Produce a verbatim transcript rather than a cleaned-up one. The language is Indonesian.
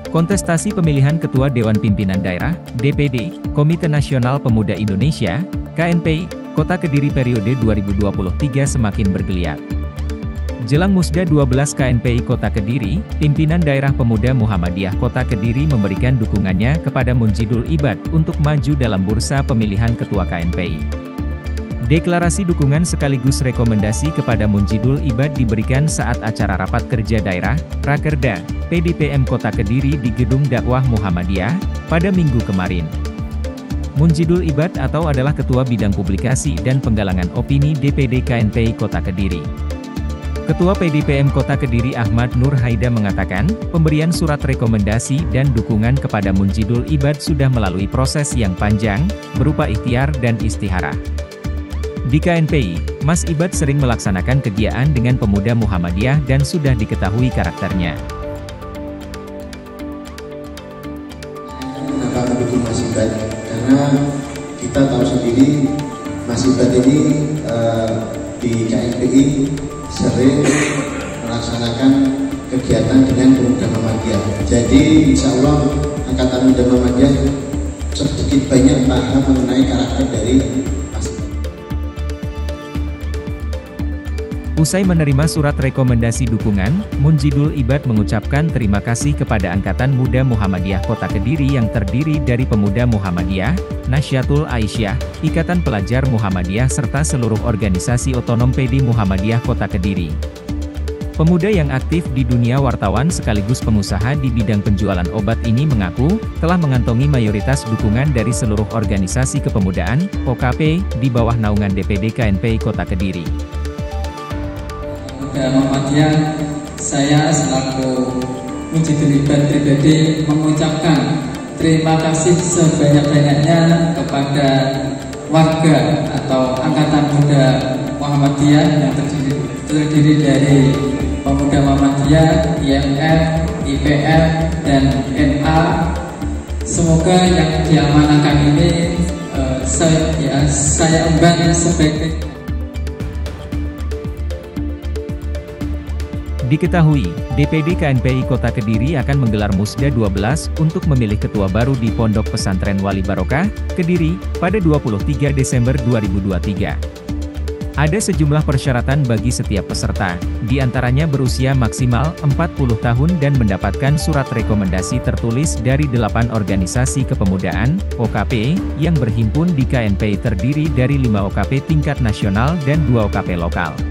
Kontestasi pemilihan Ketua Dewan Pimpinan Daerah, D P D, Komite Nasional Pemuda Indonesia, K N P I, Kota Kediri periode dua ribu dua puluh tiga semakin bergeliat. Jelang Musda dua belas K N P I Kota Kediri, pimpinan daerah pemuda Muhammadiyah Kota Kediri memberikan dukungannya kepada Munjidul Ibad untuk maju dalam bursa pemilihan Ketua K N P I. Deklarasi dukungan sekaligus rekomendasi kepada Munjidul Ibad diberikan saat acara rapat kerja daerah, Rakerda, P D P M Kota Kediri di Gedung Dakwah Muhammadiyah, pada Minggu kemarin. Munjidul Ibad atau adalah Ketua Bidang Publikasi dan Penggalangan Opini D P D K N P I Kota Kediri. Ketua P D P M Kota Kediri Ahmad Nur Haida mengatakan, pemberian surat rekomendasi dan dukungan kepada Munjidul Ibad sudah melalui proses yang panjang, berupa ikhtiar dan istiharah. Di K N P I, Mas Ibad sering melaksanakan kegiatan dengan pemuda Muhammadiyah dan sudah diketahui karakternya. Kenapa mendukung Mas Ibad? Karena kita tahu sendiri Mas Ibad ini uh, di K N P I sering melaksanakan kegiatan dengan pemuda Muhammadiyah. Jadi insya Allah Angkatan Muda Muhammadiyah sedikit banyak paham mengenai karakter dari Mas Ibad. Usai menerima surat rekomendasi dukungan, Munjidul Ibad mengucapkan terima kasih kepada Angkatan Muda Muhammadiyah Kota Kediri yang terdiri dari pemuda Muhammadiyah, Nasyatul Aisyah, Ikatan Pelajar Muhammadiyah serta seluruh organisasi otonom P D Muhammadiyah Kota Kediri. Pemuda yang aktif di dunia wartawan sekaligus pengusaha di bidang penjualan obat ini mengaku, telah mengantongi mayoritas dukungan dari seluruh organisasi kepemudaan, O K P, di bawah naungan D P D K N P I Kota Kediri. Muhammadiyah, saya selaku Munjidul Ibad pribadi mengucapkan terima kasih sebanyak-banyaknya kepada warga atau Angkatan Muda Muhammadiyah yang terdiri, terdiri dari pemuda Muhammadiyah, I M F, I P M, dan N A. Semoga yang diamanahkan ini uh, saya, ya, saya emban sebaik-baiknya. Diketahui, D P D K N P I Kota Kediri akan menggelar Musda dua belas untuk memilih ketua baru di Pondok Pesantren Wali Barokah, Kediri, pada dua puluh tiga Desember dua ribu dua puluh tiga. Ada sejumlah persyaratan bagi setiap peserta, di antaranya berusia maksimal empat puluh tahun dan mendapatkan surat rekomendasi tertulis dari delapan organisasi kepemudaan, O K P, yang berhimpun di K N P I terdiri dari lima O K P tingkat nasional dan dua O K P lokal.